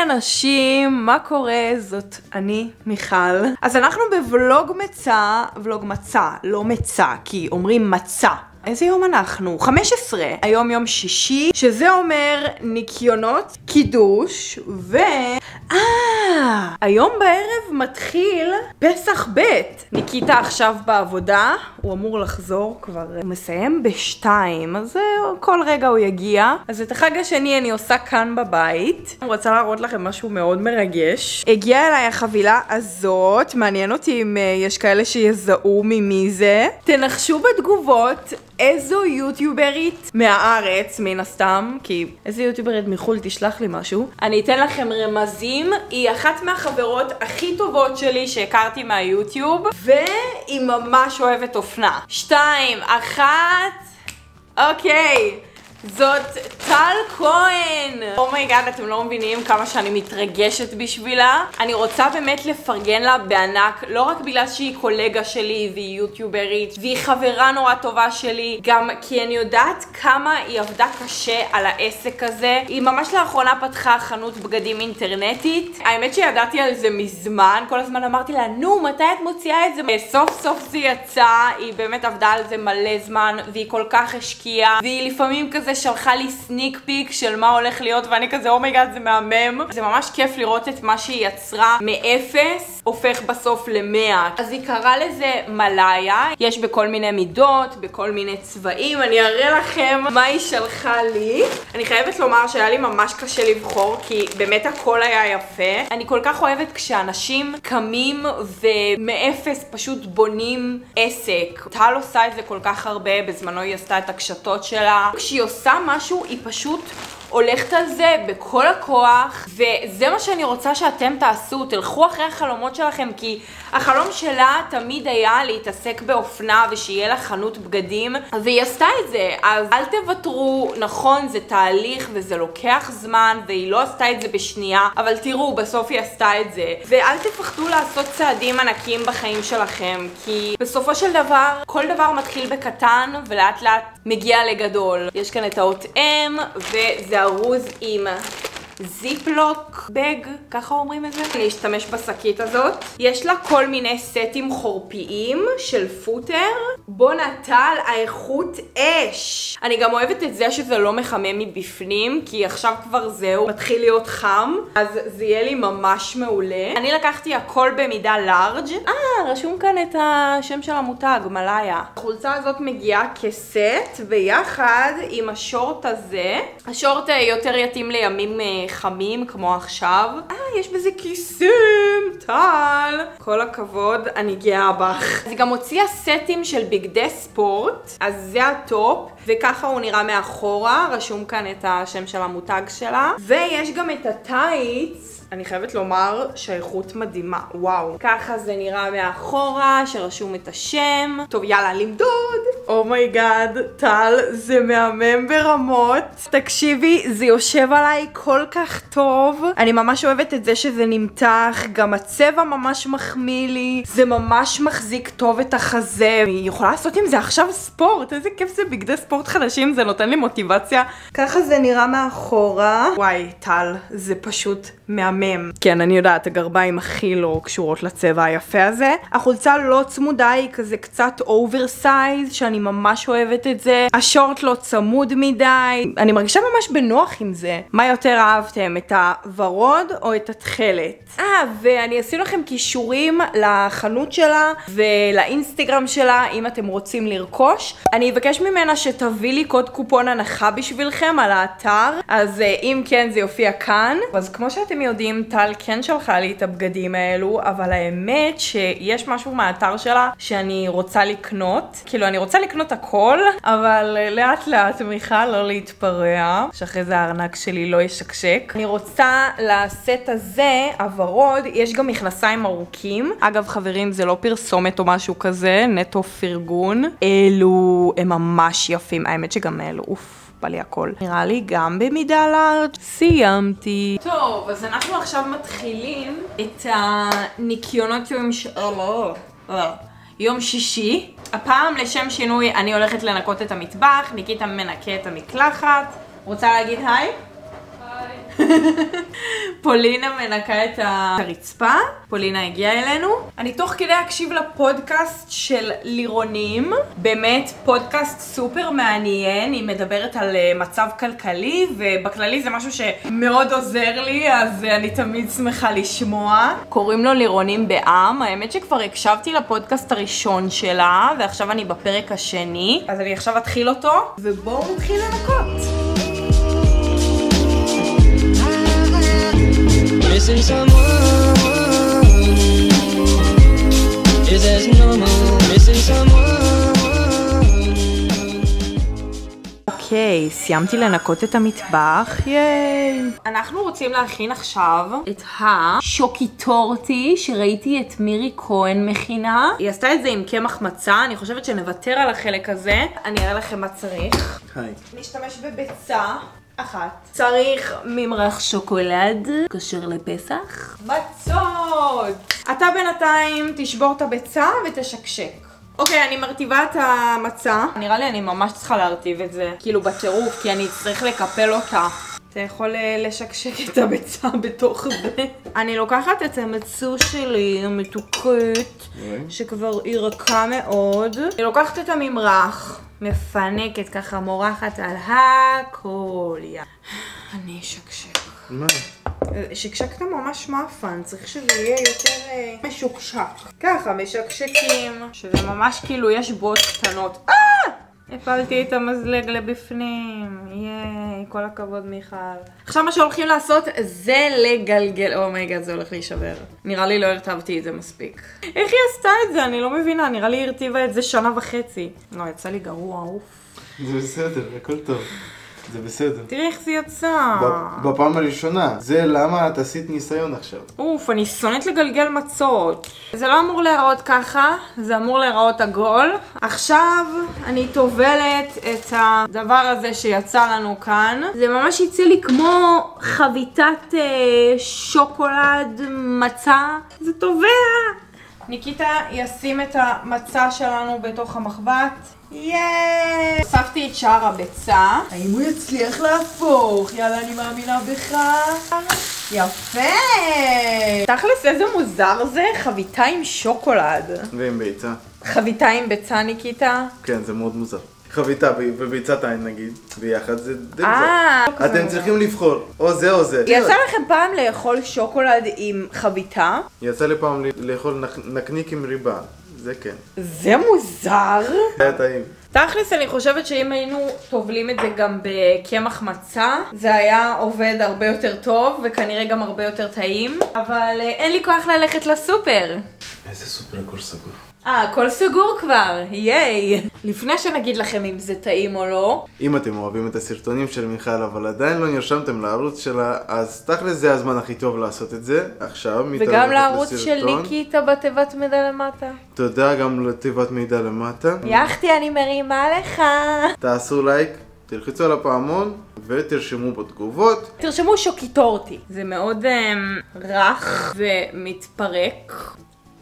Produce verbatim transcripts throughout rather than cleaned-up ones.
אנשים, מה קורה? זאת אני, מיכל. אז אנחנו בוולוג מצא, ולוג מצא, לא מצא, כי אומרים מצא. איזה יום אנחנו? חמש עשרה. היום יום שישי, שזה אומר ניקיונות, קידוש, ו... אה, היום בערב מתחיל פסח ב'. ניקיטה עכשיו בעבודה, הוא אמור לחזור כבר, הוא מסיים בשתיים, אז כל רגע הוא יגיע. אז את החג השני אני עושה כאן בבית. אני רוצה להראות לכם משהו מאוד מרגש. הגיעה אליי החבילה הזאת, מעניין אותי אם יש כאלה שיזהו ממי זה. תנחשו בתגובות איזו יוטיוברית מהארץ, מן הסתם, כי איזו יוטיוברית מחול תשלח לי משהו. אני אתן לכם רמזים, היא אחת מהחברות הכי טובות שלי שהכרתי מהיוטיוב, והיא ממש אוהבת אופנה. שתיים, אחת, אוקיי. זאת טל כהן. אומייגאד, אתם לא מבינים כמה שאני מתרגשת בשבילה. אני רוצה באמת לפרגן לה בענק, לא רק בגלל שהיא קולגה שלי והיא יוטיוברית והיא חברה נורא טובה שלי, גם כי אני יודעת כמה היא עבדה קשה על העסק הזה. היא ממש לאחרונה פתחה חנות בגדים אינטרנטית. האמת שידעתי על זה מזמן, כל הזמן אמרתי לה, נו, מתי את מוציאה את זה? סוף סוף זה יצא, היא באמת עבדה על זה מלא זמן והיא כל כך השקיעה, והיא לפעמים כזה שלחה לי סניק פיק של מה הולך להיות, ואני כזה אומייגאד, זה מהמם. זה ממש כיף לראות את מה שהיא יצרה מאפס הופך בסוף למאה. אז היא קראה לזה מלאיה, יש בכל מיני מידות, בכל מיני צבעים. אני אראה לכם מה היא שלחה לי. אני חייבת לומר שהיה לי ממש קשה לבחור, כי באמת הכל היה יפה. אני כל כך אוהבת כשאנשים קמים ומאפס פשוט בונים עסק. טל עושה את זה כל כך הרבה, בזמנו היא עשתה את הקשתות שלה. כשהיא עושה משהו, היא פשוט הולכת על זה בכל הכוח, וזה מה שאני רוצה שאתם תעשו. תלכו אחרי החלומות שלכם, כי החלום שלה תמיד היה להתעסק באופנה ושיהיה לה חנות בגדים, והיא עשתה את זה. אז אל תוותרו. נכון, זה תהליך וזה לוקח זמן, והיא לא עשתה את זה בשנייה, אבל תראו, בסוף היא עשתה את זה. ואל תפחדו לעשות צעדים ענקיים בחיים שלכם, כי בסופו של דבר כל דבר מתחיל בקטן ולאט לאט מגיע לגדול. יש כאן את האות M, וזה ארוז עם זיפלוק בג, ככה אומרים את זה. אני אשתמש בשקית הזאת. יש לה כל מיני סטים חורפיים של פוטר. בוא נטל, האיכות אש. אני גם אוהבת את זה שזה לא מחמם מבפנים, כי עכשיו כבר זהו, מתחיל להיות חם, אז זה יהיה לי ממש מעולה. אני לקחתי הכל במידה לארג'. אה, רשום כאן את השם של המותג, מלאיה. החולצה הזאת מגיעה כסט, ביחד עם השורט הזה. השורט יותר יתאים לימים חמים כמו עכשיו. אה, יש בזה כיסים, טל. כל הכבוד, אני גאה בך. אז היא גם הוציאה סטים של בגדי ספורט, אז זה הטופ, וככה הוא נראה מאחורה, רשום כאן את השם של המותג שלה. ויש גם את הטייץ. אני חייבת לומר שהאיכות מדהימה, וואו. ככה זה נראה מאחורה, שרשום את השם. טוב, יאללה, למדוד. אומייגאד, טל, זה מהמם ברמות. תקשיבי, זה יושב עליי כל כך טוב. אני ממש אוהבת את זה שזה נמתח, גם הצבע ממש מחמיא לי. זה ממש מחזיק טוב את החזה. היא יכולה לעשות עם זה עכשיו ספורט, איזה כיף זה, בגדי ספורט חדשים, זה נותן לי מוטיבציה. ככה זה נראה מאחורה. וואי, טל, זה פשוט מהמם. כן, אני יודעת, הגרביים הכי לא קשורות לצבע היפה הזה. החולצה לא צמודה, היא כזה קצת אוברסייז, שאני ממש אוהבת את זה. השורט לא צמוד מדי. אני מרגישה ממש בנוח עם זה. מה יותר אהבתם, את הוורוד או את התכלת? אה, ואני אשים לכם קישורים לחנות שלה ולאינסטגרם שלה, אם אתם רוצים לרכוש. אני אבקש ממנה שתביא לי קוד קופון הנחה בשבילכם על האתר, אז אם כן, זה יופיע כאן. אז כמו שאתם יודעים, טל כן שלחה לי את הבגדים האלו, אבל האמת שיש משהו מהאתר שלה שאני רוצה לקנות. כאילו, אני רוצה לקנות הכל, אבל לאט לאט, מיכל, לא להתפרע, שאחרי זה הארנק שלי לא ישקשק. אני רוצה לסט הזה, הוורוד, יש גם מכנסיים ארוכים. אגב, חברים, זה לא פרסומת או משהו כזה, נטו פרגון. אלו הם ממש יפים. האמת שגם אלו, אוף. בא לי הכל. נראה לי גם במידה לארג'. סיימתי. טוב, אז אנחנו עכשיו מתחילים את הניקיונות יום ש... לא, לא. יום שישי. הפעם לשם שינוי אני הולכת לנקות את המטבח, ניקיטה מנקה את המקלחת. רוצה להגיד היי? היי. פולינה מנקה את הרצפה, פולינה הגיעה אלינו. אני תוך כדי אקשיב לפודקאסט של לירונים, באמת פודקאסט סופר מעניין, היא מדברת על מצב כלכלי, ובכללי זה משהו שמאוד עוזר לי, אז אני תמיד שמחה לשמוע. קוראים לו לירונים בעם, האמת שכבר הקשבתי לפודקאסט הראשון שלה, ועכשיו אני בפרק השני, אז אני עכשיו אתחיל אותו, ובואו נתחיל לנקות. Missing someone, is as normal, missing someone. אוקיי, סיימתי לנקות את המטבח, ייי! אנחנו רוצים להכין עכשיו את השוקיטורטי שראיתי את מירי כהן מכינה. היא עשתה את זה עם קמח מצה, אני חושבת שנוותר על החלק הזה. אני אראה לכם מה צריך. היי. נשתמש בביצה. אחת. צריך ממרח שוקולד, כשר לפסח. מצות! אתה בינתיים תשבור את הביצה ותשקשק. אוקיי, אני מרטיבה את המצה. נראה לי אני ממש צריכה להרטיב את זה, כאילו בטירוף, כי אני צריך לקפל אותה. אתה יכול לשקשק את הביצה בתוך זה. אני לוקחת את המצו שלי, המתוקת, שכבר היא רכה מאוד. אני לוקחת את הממרח. מפנקת ככה, מורחת על הכל. אני אשקשק. מה? שקשקת ממש מאפן, צריך שזה יהיה יותר משוקשק. ככה, משקשקים, שזה ממש כאילו יש בוט קטנות. אה! הפלתי את המזלג לבפנים. ייי, כל הכבוד מיכל. עכשיו מה שהולכים לעשות זה לגלגל. אומייגאד, זה הולך להישבר. נראה לי לא הרטבתי את זה מספיק. איך היא עשתה את זה? אני לא מבינה. נראה לי היא הרטיבה את זה שנה וחצי. לא, יצא לי גרוע, אוף. זה בסדר, הכל טוב. זה בסדר. תראי איך זה יצא. בפעם הראשונה. זה למה את עשית ניסיון עכשיו. אוף, אני שונאת לגלגל מצות. זה לא אמור להיראות ככה, זה אמור להיראות עגול. עכשיו אני טובלת את הדבר הזה שיצא לנו כאן. זה ממש יצא לי כמו חביתת אה, שוקולד מצה. זה טובע. ניקיטה ישים את המצה שלנו בתוך המחבת. ייי! הוספתי את שאר הביצה. האם הוא יצליח להפוך? יאללה, אני מאמינה בך. יפה! תכלס, איזה מוזר זה, חביתה עם שוקולד. ועם ביצה. חביתה עם ביצה, ניקיטה? כן, זה מאוד מוזר. חביתה וביצת עין נגיד, ביחד זה די אה, מוזר. אתם צריכים לבחור, או זה או זה. יצא לכם פעם לאכול שוקולד עם חביתה? יצא לי פעם לאכול נקניק עם ריבה, זה כן. זה מוזר. זה היה טעים. תכלס, אני חושבת שאם היינו טובלים את זה גם בקמח מצה, זה היה עובד הרבה יותר טוב, וכנראה גם הרבה יותר טעים. אבל אין לי כוח ללכת לסופר. איזה סופר הכל סגור. אה, הכל סגור כבר, ייי. לפני שנגיד לכם אם זה טעים או לא. אם אתם אוהבים את הסרטונים של מיכל, אבל עדיין לא נרשמתם לערוץ שלה, אז תכל'ס זה הזמן הכי טוב לעשות את זה. עכשיו, וגם לערוץ של ניקיטה בתיבת מידע למטה. תודה גם לתיבת מידע למטה. יחתי, אני מרימה לך. תעשו לייק, תלחצו על הפעמון ותרשמו בתגובות. תרשמו שוקיטורטי. זה מאוד um, רך ומתפרק.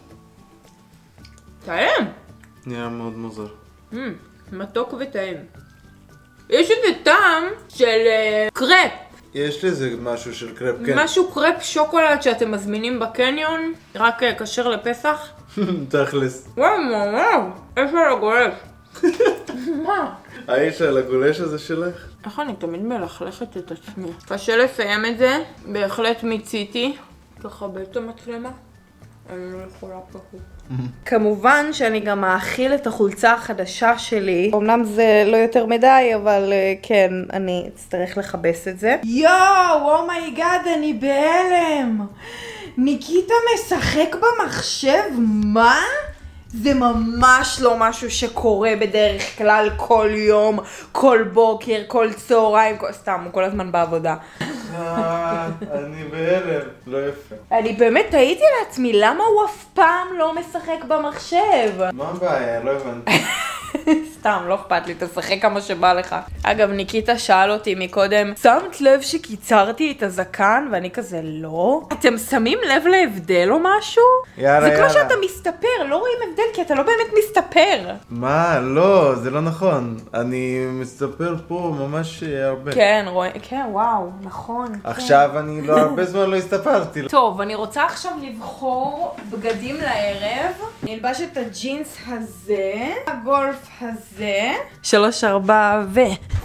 טעים. נראה מאוד מוזר. Mm, מתוק וטעים. יש איזה טעם של uh, קרפ. יש לזה משהו של קרפ, כן. משהו קרפ שוקולד שאתם מזמינים בקניון, רק uh, כשר לפסח. תכלס. וואו, וואו, וואו. איפה על הגולש? מה? האיש על הגולש הזה שלך? איך אני תמיד מלכלכת את עצמי. קשה לסיים את זה, בהחלט מיציתי. תכבד את המצלמה. אני לא יכולה פחות. כמובן שאני גם מאכיל את החולצה החדשה שלי. אמנם זה לא יותר מדי, אבל כן, אני אצטרך לחבש את זה. יואו, אומייגאד, אני בהלם. ניקיטה משחק במחשב? מה? זה ממש לא משהו שקורה בדרך כלל כל יום, כל בוקר, כל צהריים, כל... סתם, הוא כל הזמן בעבודה. אני בהלם, לא יפה. אני באמת תהיתי לעצמי, למה הוא אף פעם לא משחק במחשב? מה הבעיה? לא הבנתי. סתם, לא אכפת לי, תשחק כמה שבא לך. אגב, ניקיטה שאל אותי מקודם, שמת לב שקיצרתי את הזקן? ואני כזה, לא. אתם שמים לב להבדל או משהו? יאללה, זה יאללה. כמו שאתה מסתפר, לא רואים הבדל, כי אתה לא באמת מסתפר. מה? לא, זה לא נכון. אני מסתפר פה ממש הרבה. כן, רואים, כן, וואו, נכון. עכשיו אני לא הרבה זמן לא הסתפרתי. טוב, אני רוצה עכשיו לבחור בגדים לערב. אני אלבש את הג'ינס הזה, הגולף הזה. שלוש, ארבע ו...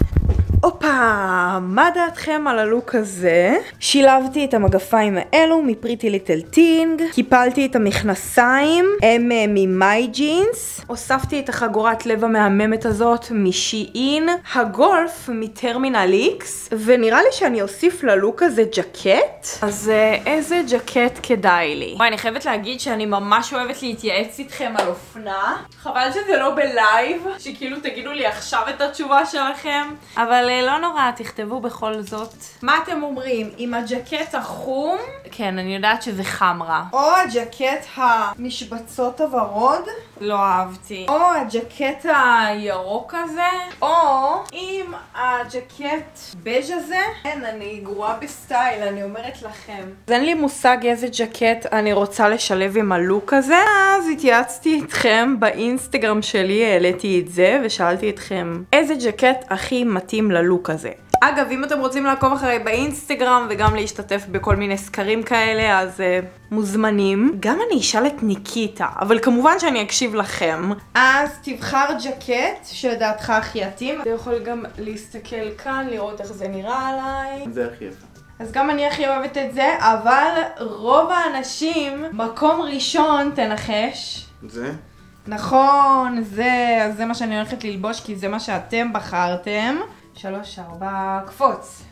הופה, מה דעתכם על הלוק הזה? שילבתי את המגפיים האלו מפריטי ליטל טינג, קיפלתי את המכנסיים, הם ממאי ג'ינס, הוספתי את החגורת לב המהממת הזאת משי-אין, הגולף מטרמינל איקס, ונראה לי שאני אוסיף ללוק הזה ג'קט. אז איזה ג'קט כדאי לי? וואי, אני חייבת להגיד שאני ממש אוהבת להתייעץ איתכם על אופנה. חבל שזה לא בלייב, שכאילו תגידו לי עכשיו את התשובה שלכם, אבל לא נורא, תכתבו בכל זאת. מה אתם אומרים? עם הג'קט החום? כן, אני יודעת שזה חמרה. או הג'קט המשבצות הוורוד? לא אהבתי. או הג'קט הירוק הזה? או עם הג'קט בז' הזה? כן, אני גרועה בסטייל, אני אומרת לכם. אז אין לי מושג איזה ג'קט אני רוצה לשלב עם הלוק הזה. אז התייעצתי איתכם באינסטגרם שלי, העליתי את זה ושאלתי אתכם איזה ג'קט הכי מתאים ללוק הזה. אגב, אם אתם רוצים לעקוב אחריי באינסטגרם וגם להשתתף בכל מיני סקרים כאלה, אז uh, מוזמנים. גם אני אשאל את ניקיטה, אבל כמובן שאני אקשיב לכם. אז תבחר ג'קט שלדעתך הכי יתאים. אתה יכול גם להסתכל כאן, לראות איך זה נראה עליי. זה הכי יפה. אז גם אני הכי אוהבת את זה, אבל רוב האנשים, מקום ראשון, תנחש. זה? נכון, זה, אז זה מה שאני הולכת ללבוש, כי זה מה שאתם בחרתם. שלוש, ארבע, קפוץ.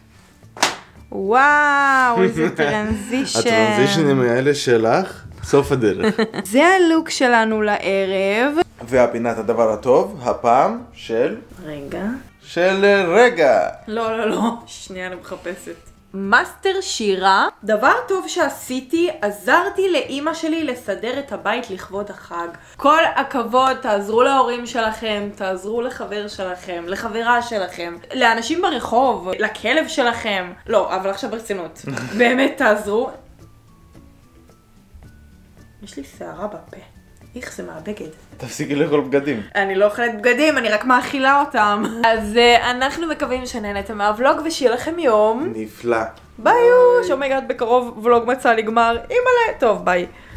וואו, איזה טרנזישן. הטרנזישנים האלה שלך, סוף הדרך. זה הלוק שלנו לערב. והפינת הדבר הטוב, הפעם של... רגע. של רגע. לא, לא, לא. שנייה, אני מחפשת. מאסטר שירה, דבר טוב שעשיתי, עזרתי לאמא שלי לסדר את הבית לכבוד החג. כל הכבוד, תעזרו להורים שלכם, תעזרו לחבר שלכם, לחברה שלכם, לאנשים ברחוב, לכלב שלכם. לא, אבל עכשיו ברצינות. באמת תעזרו. יש לי שערה בפה. איך זה מהבגד. תפסיקי לאכול בגדים. אני לא אוכלת בגדים, אני רק מאכילה אותם. אז uh, אנחנו מקווים שנהנתם מהוולוג ושיהיה לכם יום נפלא. ביי, אומייגאד, בקרוב ולוג מצא נגמר. אימא'לה, טוב ביי.